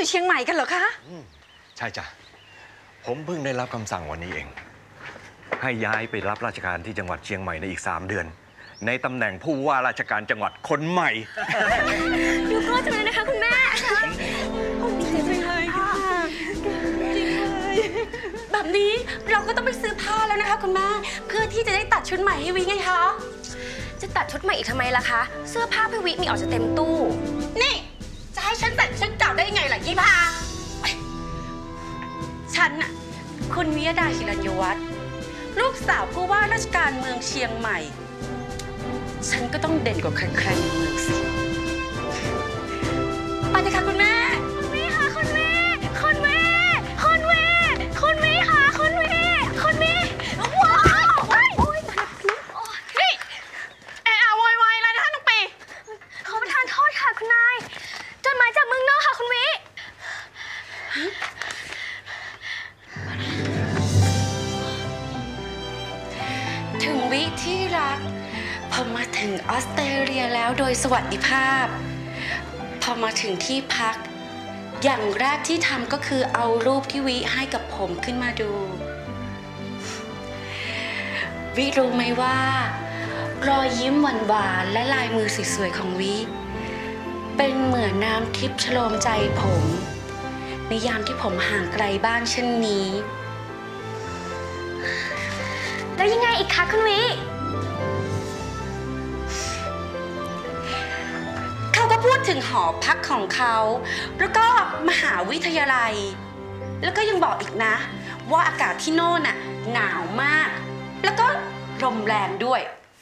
อยู่เชียงใหม่กันเหรอคะใช่จ้ะผมเพิ่งได้รับคำสั่งวันนี้เองให้ย้ายไปรับราชการที่จังหวัดเชียงใหม่ในอีก3 เดือนในตำแหน่งผู้ว่าราชการจังหวัดคนใหม่ดูกล้าจังเลยนะคะคุณแม่ดีใจจังเลยค่ะจริงเลยแบบนี้เราก็ต้องไปซื้อผ้าแล้วนะคะคุณแม่เพื่อที่จะได้ตัดชุดใหม่ให้วิไงคะจะตัดชุดใหม่อีกทำไมล่ะคะเสื้อผ้าพี่วิมีออกจะเต็มตู้นี่จะให้ฉันตัดชุดเก่าได้ยังไงล่ะยี่พาฉันน่ะคุณวิยดาหิรัญญวัฒน์ลูกสาวผู้ว่าราชการเมืองเชียงใหม่ฉันก็ต้องเด่นกว่าใครๆในเมืองสิไปเลยค่ะคุณแม่คุณวิค่ะคุณวิคุณวิคุณวิคุณวิค่ะคุณวิคุณวิว้าวนี่โวยวายอะไรนะคะน้องปีขอประทานโทษค่ะคุณนายจดหมายจากเมืองนอกค่ะคุณวิถึงวิที่รักพอมาถึงออสเตรเลียแล้วโดยสวัสดิภาพพอมาถึงที่พักอย่างแรกที่ทำก็คือเอารูปที่วิให้กับผมขึ้นมาดูวิรู้ไหมว่ารอยยิ้มหวานๆและลายมือสวยๆของวิเป็นเหมือนน้ำทิพย์ชโลมใจผมในยามที่ผมห่างไกลบ้านเช่นนี้แล้วยังไงอีกคะคุณวิเขาก็พูดถึงหอพักของเขาแล้วก็มหาวิทยาลัยแล้วก็ยังบอกอีกนะว่าอากาศที่โน่นน่ะหนาวมากแล้วก็ลมแรงด้วย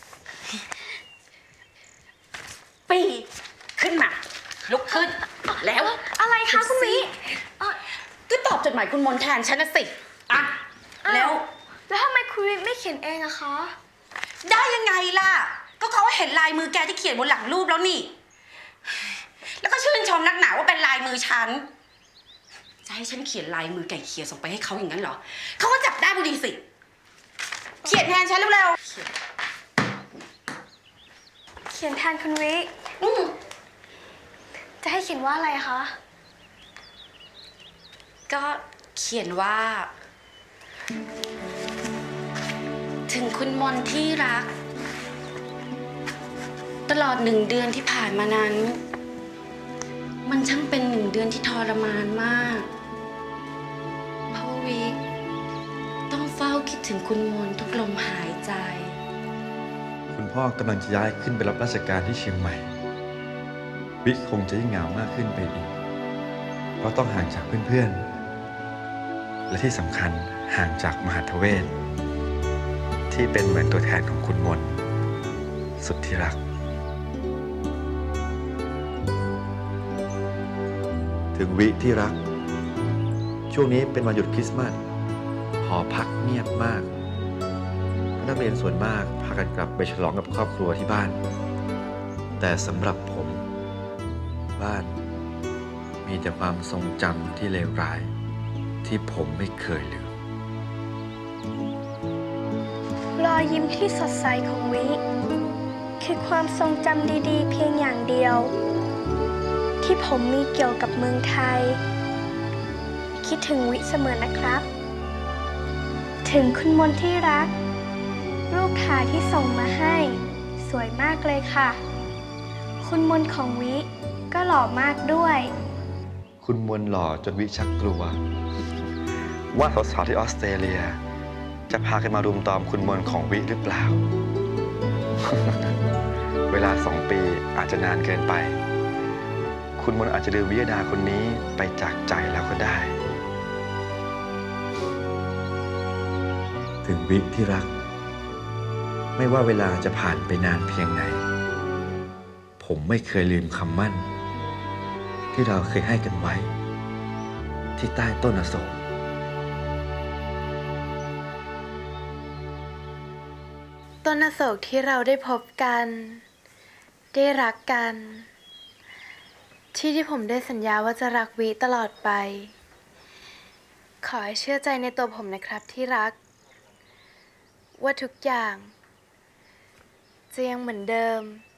ปีขึ้นมาลุกขึ้นแล้วอะไรคะคุณวิก็ตอบจดหมายคุณมนแทนฉันนะสิอ่ะแล้วทำไมคุณวิไม่เขียนเองอะคะได้ยังไงล่ะก็เขาเห็นลายมือแกที่เขียนบนหลังรูปแล้วนี่แล้วก็ชื่นชมนักหนาว่าเป็นลายมือฉันจะให้ฉันเขียนลายมือไก่เขียส่งไปให้เขาอย่างนั้นเหรอเขาก็จับได้พอดีสิเขียนแทนฉันเร็วเขียนแทนคุณวิจะให้เขียนว่าอะไรคะก็เขียนว่าถึงคุณมนที่รักตลอด1 เดือนที่ผ่านมานั้นมันช่างเป็น1 เดือนที่ทรมานมากเพราะวิต้องเฝ้าคิดถึงคุณมนทุกลมหายใจคุณพ่อกำลังจะย้ายขึ้นไปรับราชการที่เชียงใหม่วิคงจะยิ่งเหงามากขึ้นไปอีกเพราะต้องห่างจากเพื่อนๆและที่สำคัญห่างจากมหาทเวศที่เป็นเหมือนตัวแทนของคุณมนสุดที่รักถึงวิที่รักช่วงนี้เป็นวันหยุดคริสต์มาสหอพักเงียบมากนักเรียนส่วนมากพากันกลับไปฉลองกับครอบครัวที่บ้านแต่สำหรับผมบ้านมีแต่ความทรงจำที่เลวร้ายที่ผมไม่เคยลืมรอยยิ้มที่สดใสของวิคือความทรงจำดีๆเพียงอย่างเดียวที่ผมมีเกี่ยวกับเมืองไทยคิดถึงวิเสมอนะครับ ถึงคุณมนที่รักรูปถ่ายที่ส่งมาให้สวยมากเลยค่ะคุณมนของวิก็หล่อมากด้วยคุณมนหล่อจนวิชักกลัวว่าสาวๆที่ออสเตรเลียจะพากันมารุมตอมคุณมนของวิหรือเปล่า เวลา2 ปีอาจจะนานเกินไปคุณมนอาจจะลืมวิยดาคนนี้ไปจากใจแล้วก็ได้ถึงวิที่รักไม่ว่าเวลาจะผ่านไปนานเพียงไหนผมไม่เคยลืมคำมั่นที่เราเคยให้กันไว้ที่ใต้ต้นอโศกต้นอโศกที่เราได้พบกันได้รักกันที่ผมได้สัญญาว่าจะรักวิตลอดไปขอให้เชื่อใจในตัวผมนะครับที่รักว่าทุกอย่างจะยังเหมือนเดิม